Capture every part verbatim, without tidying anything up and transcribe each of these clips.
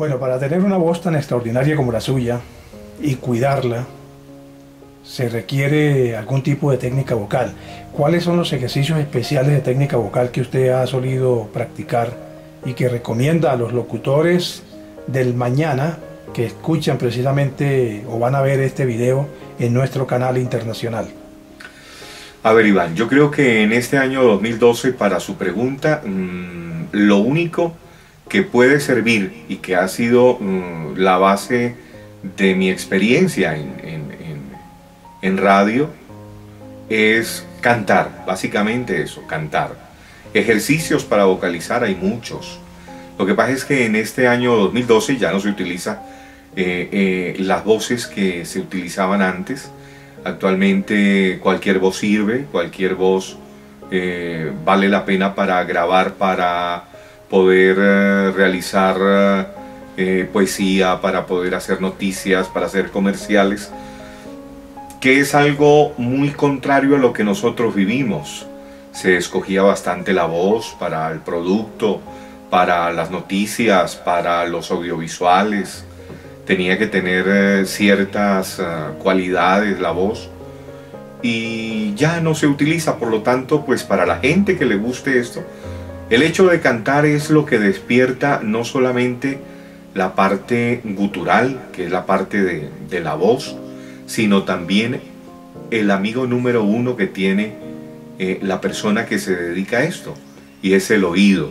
Bueno, para tener una voz tan extraordinaria como la suya y cuidarla, se requiere algún tipo de técnica vocal. ¿Cuáles son los ejercicios especiales de técnica vocal que usted ha solido practicar y que recomienda a los locutores del mañana que escuchan precisamente o van a ver este video en nuestro canal internacional? A ver, Iván, yo creo que en este año dos mil doce, para su pregunta, mmm, lo único que puede servir y que ha sido mmm, la base de mi experiencia en, en, en, en radio es cantar, básicamente eso, cantar. Ejercicios para vocalizar hay muchos. Lo que pasa es que en este año dos mil doce ya no se utiliza eh, eh, las voces que se utilizaban antes. Actualmente cualquier voz sirve, cualquier voz eh, vale la pena para grabar, para poder eh, realizar eh, poesía, para poder hacer noticias, para hacer comerciales, que es algo muy contrario a lo que nosotros vivimos. Se escogía bastante la voz para el producto, para las noticias, para los audiovisuales. Tenía que tener eh, ciertas uh, cualidades la voz y ya no se utiliza. Por lo tanto, pues para la gente que le guste esto, el hecho de cantar es lo que despierta no solamente la parte gutural, que es la parte de, de la voz, sino también el amigo número uno que tiene eh, la persona que se dedica a esto, y es el oído.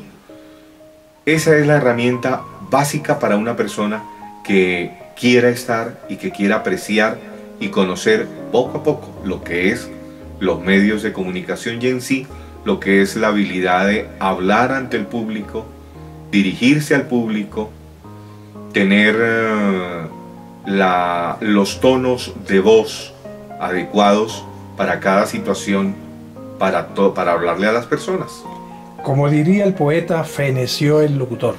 Esa es la herramienta básica para una persona que quiera estar y que quiera apreciar y conocer poco a poco lo que es los medios de comunicación y en sí lo que es la habilidad de hablar ante el público, dirigirse al público, tener uh, la, los tonos de voz adecuados para cada situación, para, to, para hablarle a las personas. Como diría el poeta, feneció el locutor.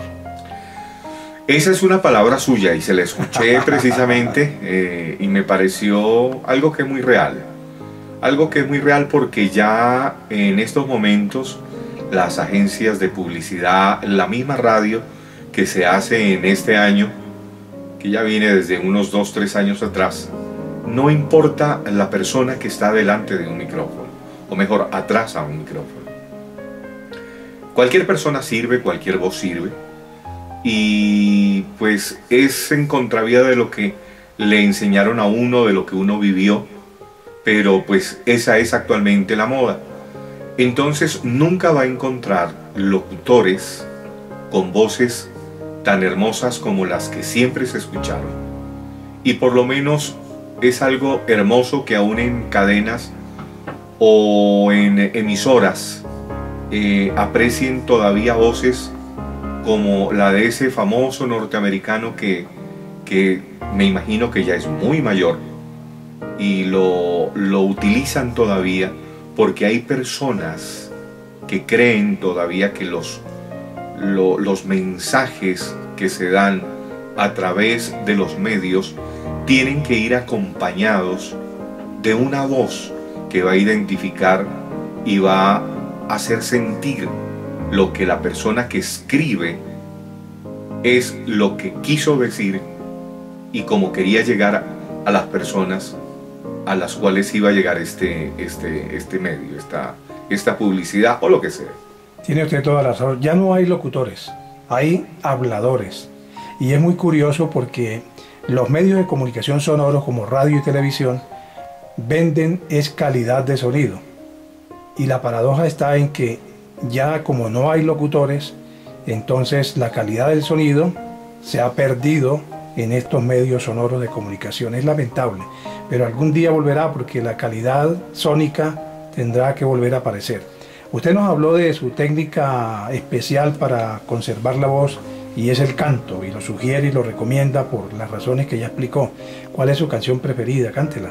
Esa es una palabra suya y se la escuché precisamente eh, y me pareció algo que es muy real. Algo que es muy real porque ya en estos momentos las agencias de publicidad, la misma radio que se hace en este año, que ya viene desde unos dos, tres años atrás, no importa la persona que está delante de un micrófono, o mejor, atrás a un micrófono. Cualquier persona sirve, cualquier voz sirve. Y pues es en contravía de lo que le enseñaron a uno, de lo que uno vivió, pero pues esa es actualmente la moda. Entonces nunca va a encontrar locutores con voces tan hermosas como las que siempre se escucharon. Y por lo menos es algo hermoso que aún en cadenas o en emisoras eh, aprecien todavía voces como la de ese famoso norteamericano que, que me imagino que ya es muy mayor y lo, lo utilizan todavía porque hay personas que creen todavía que los, lo, los mensajes que se dan a través de los medios tienen que ir acompañados de una voz que va a identificar y va a hacer sentir lo que la persona que escribe es lo que quiso decir y cómo quería llegar a las personas a las cuales iba a llegar este, este, este medio, esta, esta publicidad o lo que sea. Tiene usted toda la razón. Ya no hay locutores, hay habladores. Y es muy curioso porque los medios de comunicación sonoros como radio y televisión venden es calidad de sonido. Y la paradoja está en que ya como no hay locutores, entonces la calidad del sonido se ha perdido en estos medios sonoros de comunicación. Es lamentable, pero algún día volverá porque la calidad sónica tendrá que volver a aparecer. Usted nos habló de su técnica especial para conservar la voz y es el canto, y lo sugiere y lo recomienda por las razones que ya explicó. ¿Cuál es su canción preferida? Cántela.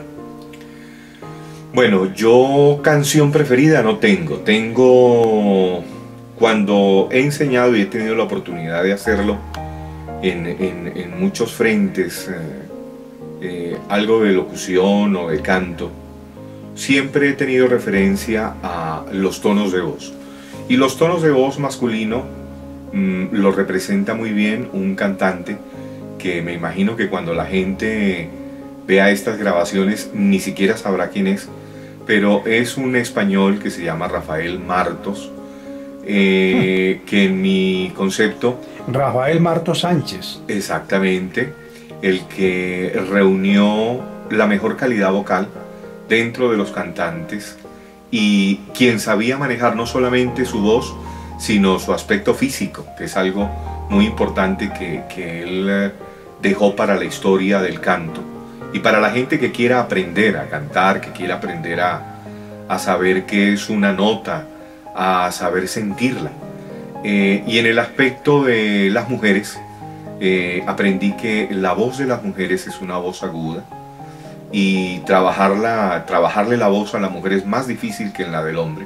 Bueno, yo canción preferida no tengo. Tengo, cuando he enseñado y he tenido la oportunidad de hacerlo en, en, en muchos frentes, eh, eh, algo de locución o de canto, siempre he tenido referencia a los tonos de voz. Y los tonos de voz masculino mmm, lo representa muy bien un cantante que me imagino que cuando la gente vea estas grabaciones ni siquiera sabrá quién es, pero es un español que se llama Rafael Martos, eh, hmm. que en mi concepto... Rafael Martos Sánchez. Exactamente, el que reunió la mejor calidad vocal dentro de los cantantes y quien sabía manejar no solamente su voz, sino su aspecto físico, que es algo muy importante que, que él dejó para la historia del canto. Y para la gente que quiera aprender a cantar, que quiera aprender a, a saber qué es una nota, a saber sentirla. Eh, y en el aspecto de las mujeres, eh, aprendí que la voz de las mujeres es una voz aguda y trabajarla, trabajarle la voz a la mujer es más difícil que en la del hombre.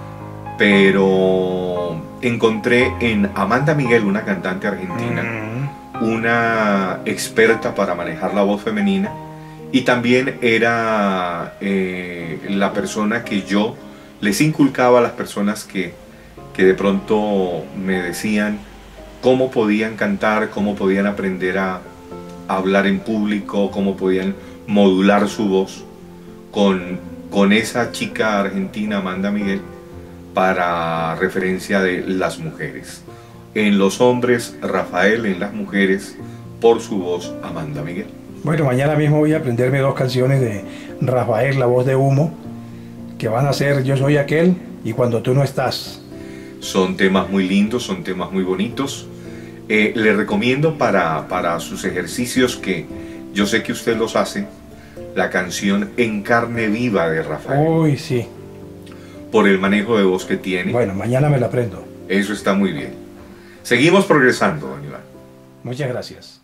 Pero encontré en Amanda Miguel, una cantante argentina, mm. una experta para manejar la voz femenina. Y también era eh, la persona que yo les inculcaba a las personas que, que de pronto me decían cómo podían cantar, cómo podían aprender a, a hablar en público, cómo podían modular su voz con, con esa chica argentina, Amanda Miguel, para referencia de las mujeres. En los hombres, Rafael; en las mujeres, por su voz, Amanda Miguel. Bueno, mañana mismo voy a aprenderme dos canciones de Rafael, La Voz de Humo, que van a ser Yo Soy Aquel y Cuando Tú No Estás. Son temas muy lindos, son temas muy bonitos. Eh, le recomiendo para, para sus ejercicios, que yo sé que usted los hace, la canción En Carne Viva de Rafael. Uy, sí. Por el manejo de voz que tiene. Bueno, mañana me la aprendo. Eso está muy bien. Seguimos progresando, don Iván. Muchas gracias.